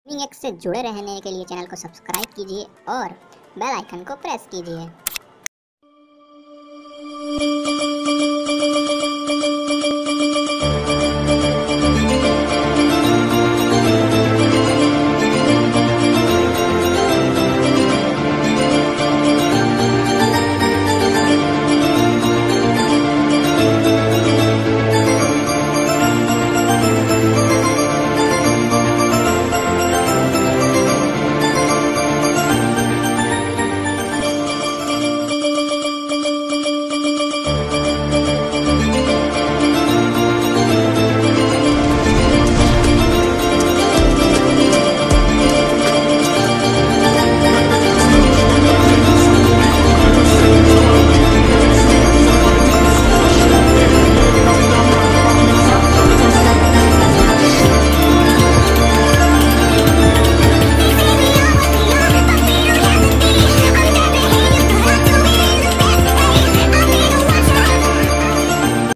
Gaming x से जुड़े रहने के लिए चैनल को सब्सक्राइब कीजिए और बेल आइकन को प्रेस कीजिए।